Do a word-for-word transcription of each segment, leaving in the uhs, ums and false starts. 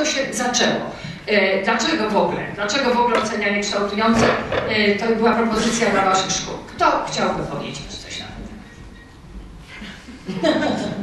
To się zaczęło. Dlaczego w ogóle? Dlaczego w ogóle ocenianie kształtujące to była propozycja dla waszych szkół? Kto chciałby powiedzieć coś na ten temat?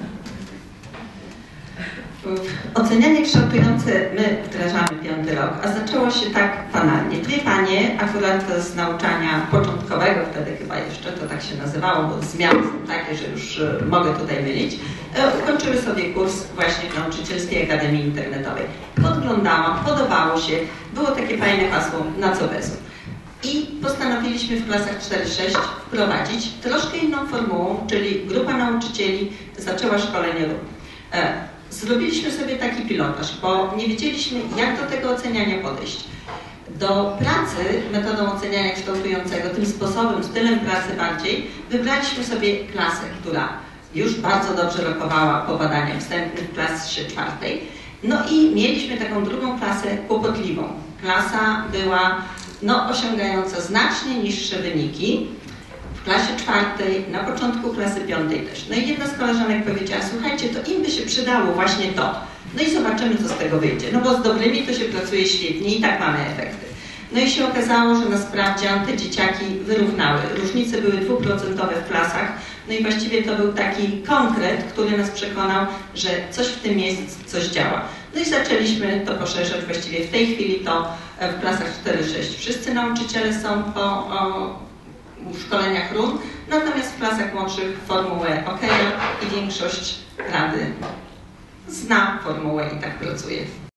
Ocenianie kształtujące my wdrażamy piąty rok, a zaczęło się tak banalnie. Dwie panie, akurat z nauczania początkowego, wtedy chyba jeszcze to tak się nazywało, bo zmiany są takie, że już mogę tutaj mylić, ukończyły sobie kurs właśnie w Nauczycielskiej Akademii Internetowej. Podglądałam, podobało się, było takie fajne hasło na co bezu. I postanowiliśmy w klasach cztery sześć wprowadzić troszkę inną formułą, czyli grupa nauczycieli zaczęła szkolenie ruchu. Zrobiliśmy sobie taki pilotaż, bo nie wiedzieliśmy, jak do tego oceniania podejść. Do pracy metodą oceniania kształtującego, tym sposobem, stylem pracy bardziej, wybraliśmy sobie klasę, która już bardzo dobrze rokowała po badaniach wstępnych w klasie czwartej. No i mieliśmy taką drugą klasę kłopotliwą. Klasa była no, osiągająca znacznie niższe wyniki. W klasie czwartej, na początku klasy piątej też. No i jedna z koleżanek powiedziała, słuchajcie, to im by się przydało właśnie to. No i zobaczymy, co z tego wyjdzie. No bo z dobrymi to się pracuje świetnie i tak mamy efekty. No i się okazało, że na sprawdzian te dzieciaki wyrównały. Różnice były dwuprocentowe w klasach. No i właściwie to był taki konkret, który nas przekonał, że coś w tym jest, coś działa. No i zaczęliśmy to poszerzać. Właściwie w tej chwili to w klasach cztery sześć wszyscy nauczyciele są po o, w szkoleniach R U N, natomiast w klasach młodszych formułę OK i większość rady zna formułę i tak pracuje.